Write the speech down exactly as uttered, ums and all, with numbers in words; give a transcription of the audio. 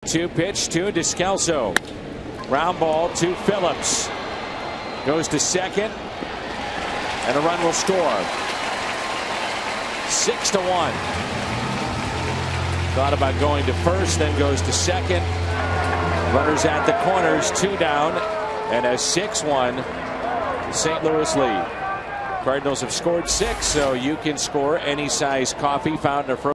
two pitch to Descalso. Ground ball to Phillips. Goes to second. And a run will score. Six to one. Thought about going to first, then goes to second. Runners at the corners, two down, and a six one Saint Louis lead. Cardinals have scored six, so you can score any size coffee found in a frozen